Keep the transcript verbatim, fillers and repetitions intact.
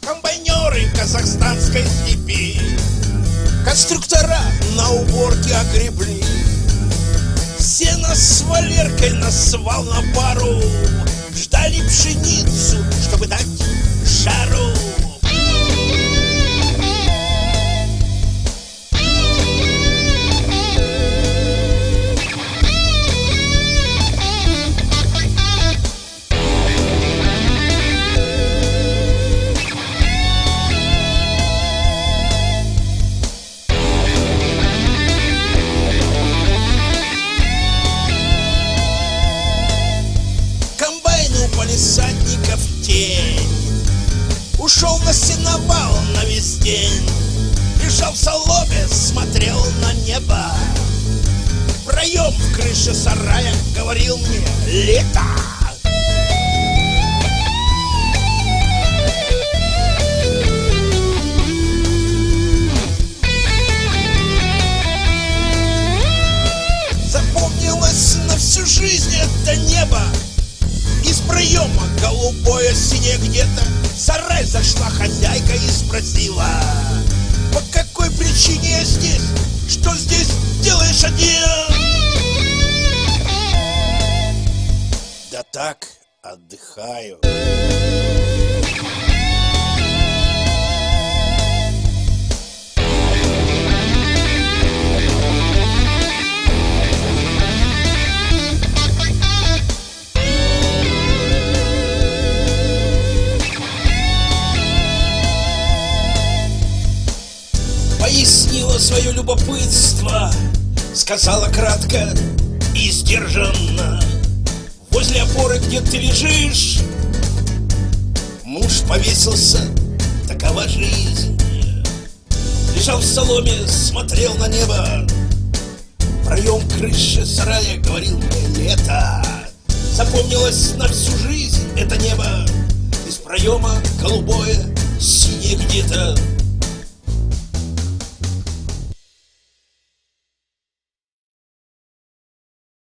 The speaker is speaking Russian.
комбайнеры казахстанской степи, конструктора на уборке огребли. Сено с Валеркой насвал на пару, ждали пшеницу, чтобы дать жару. Палисадников тень, ушел на сеновал на весь день, лежал в соломе, смотрел на небо. Проем в крыше сарая говорил мне: лето. Запомнилось на всю жизнь это небо. Из проема голубое синее где-то. В сарай зашла хозяйка и спросила: по какой причине я здесь? Что здесь делаешь один? Да так, отдыхаю. Пояснила свое любопытство, сказала кратко и сдержанно: возле опоры, где ты лежишь, муж повесился, такова жизнь. Лежал в соломе, смотрел на небо. Проем крыши сарая говорил мне: лето. Запомнилось на всю жизнь это небо. Из проема голубое, синее где-то.